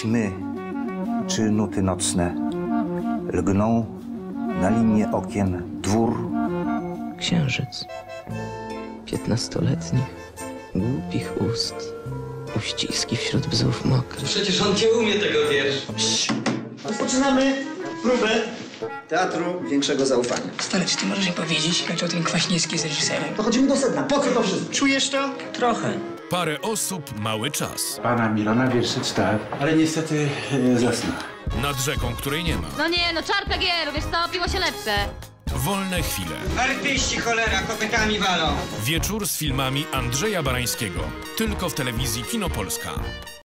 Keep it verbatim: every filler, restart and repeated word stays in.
ćmy czy nuty nocne lgną na linię okien dwór. Księżyc piętnastoletnich, głupich ust, uściski wśród bzów mokrych. Przecież on nie umie tego wiersza. Rozpoczynamy próbę Teatru Większego Zaufania. Stary, czy ty możesz mi powiedzieć, dlaczego ten Kwaśniewski jest reżyserem? Dochodzimy do sedna. Po co to wszystko? Czujesz to? Trochę. Parę osób, mały czas. Pana Milona wierszy czytałem, ale niestety e, zasnął. Nad rzeką, której nie ma. No nie, no czarpek je, wiesz co, piło się lepsze. Wolne chwile. Artyści, cholera, kopytami walą. Wieczór z filmami Andrzeja Barańskiego. Tylko w telewizji Kino Polska.